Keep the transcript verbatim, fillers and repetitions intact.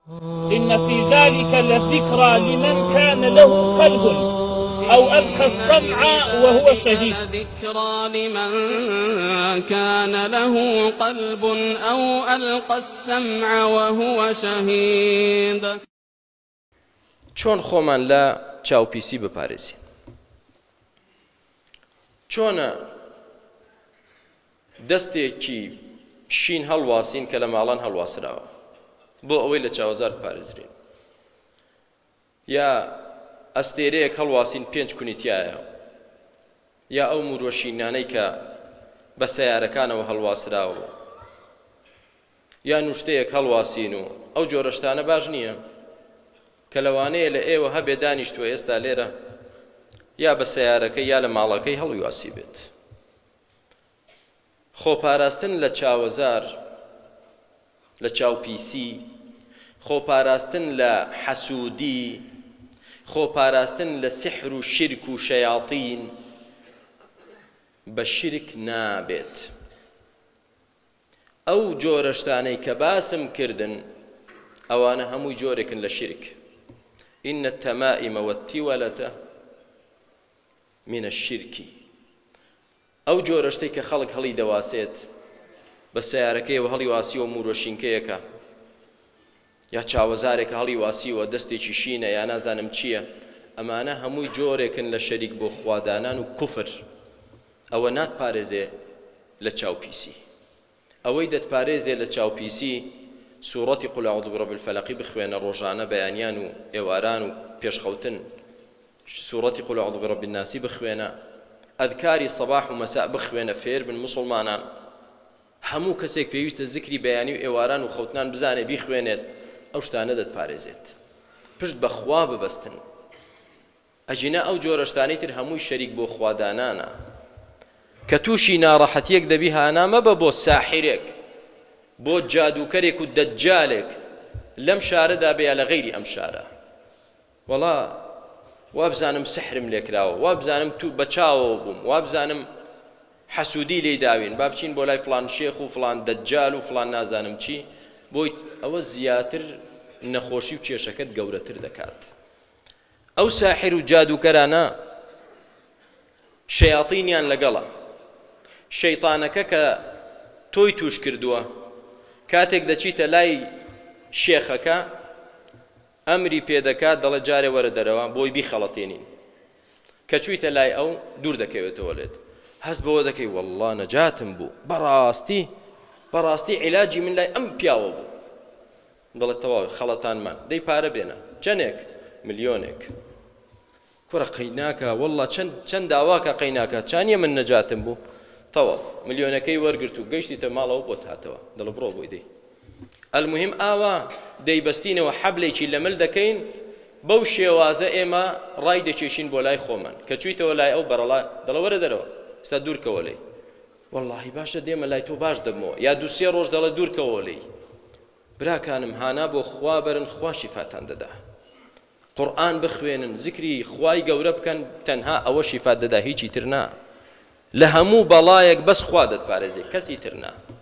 إن في ذلك لذكرى لمن كان له قلب أو ألقى السمع وهو شهيد. ذكرى لمن كان له قلب أو ألقى السمع وهو شهيد. چۆن خۆمان لە چاوپیسی بپارێزین؟ چۆنە دەستێکی شین هەڵواسین کە لە ماڵان هەڵواسراوە بۆ ئەوەی لە چاوەزار بپارێزرین، یا ئەستێرەیەک هەڵواسین پێنج کونی تایە، یا ئەو موروەشینانەی کە بە سەیارەکانەوە هەڵواسراوە، یا نوشتەیەک هەڵواسین و ئەو جۆرەشتانە باش نییە کە لەوانەیە لە ئێوە هەبێ دانیشتووە ئێستا لێرە یا بە سەیارەکەی یا لە ماڵەکەی هەڵویواسی بێت. خۆپاراستن لە چاوەزار، لە چاوپیسی، خۆپاراستن لە حەسوودی، خۆپاراستن لە سحر و شرک و شەیاطین بە شرک نابێت. ئەو جۆرەشتانەی کە باسم کردن ئەوانە هەمووی جۆرێکن لە شرک. إن التمائم والتولة من الشرك. ئەو جۆرەشتەی کە خەڵک هەڵی دەواسێت بە سەیارەکەیەوە هەڵی واسی و موروەشینکەیەکە، یا چاوەزارێکە هەڵی واسیوە دەستێکی شینە یا نازانم چییە، ئەمانە هەمووی جۆرێکن لە شەریک بۆ خوادانان و کوفر. ئەوە ناتپارێزێ لە چاوپیسی. ئەوەی دەتپارێزێ لە چاوپیسی سوورەتی قل أعوذ برب الفلق بخوێنە ڕۆژانە بەیانیان و ئێواران و پێشخەوتن، سوورەتی قل أعوذ برب الناس بخوێنە، ئەذکاری سەباح و مەساء بخوێنە، فێر بن مسلمانان. هەموو کەسێک پێویستە زیکری بەیانی و ئێواران و خەوتنان بزانێ بیخوێنێت، ئەو شتانە دەتپارێزێت. پشت بە خوا ببەستن. ئەجینە ئەو جۆرەشتانەی تر هەمووی شەریک بۆ خوادانانە کە تووشی ناڕەحەتیەک دەبی هانا مەبە بۆ ساحرێک، بۆ جادوکەرێک و دەجالێک لەم شارەدا بێ لە غەیری ئەم شارە. وەڵا وا بزانم سحرم لێکراوە، وا بزانم تو بەچاوەوە بووم، وا بزانم حەسوودی لێی داوین، با بچین بۆ لای فلان شێخ و فلان دەجال و فلان نازانم چی، بۆی ئەوە زیاتر نەخۆشی و کێشەکەت گەورەتر دەکات. ئەو ساحر و جادوکەرانە شەیاطینیان لەگەڵە. شەیطانەکە کە تۆی توش کردووە کاتێک دەچیتە لای شێخەکە ئەمری پێدەکات، دەڵێ جارێ وەرە دەرەوە بۆی بیخەڵەتێنین. کە چوویتە لای ئەو دوور دەکەوێتەوە لێت، هەست بەوە دەکەی وەڵڵا نەجاتم بوو، بەڕاستی بەڕاستی عیلاجی من لای ئەم پیاوە بوو. دەڵێت تەواوی خەڵەتانمان دەی پارە بێنە، چەندێک؟ ملیۆنێک. کوڕە قەیناکە وەڵڵا چەند داواکە قەیناکە، چانیە من نەجاتم بوو؟ تەواو ملیۆنەکەی وەرگرت و گەیشتیتە ماڵەوە بۆ هاتەوە، دەڵێ بڕۆ بۆی دەی. ئەلموهیم ئاوا دەیبەستینەوە حەبلێکی لەمل دەکەین، بەو شێوازە ئێمە ڕای دەکێشین بۆ لای خۆمان. کە چوویتەوە لای ئەو بەرەڵا دەڵێ وەرە دەرەوە، ئستا دوورکەوە لێی. وەڵڵاهی باشە دێمە لای تۆ باش دەبمەوە، یا دوو سێ ڕۆژ دەڵێ دوورکەوە لێی. براکانم هانا بۆ خوا بەرن، خوا شیفاتان دەدا. قورئان بخوێنن، زیکری خوای گەورە بکەن، تەنها ئەوە شیفات دەدا، هیچی تر نا. لە هەموو بەڵایەک بەس خوا دەتپارێزێ، کەسی تر نا.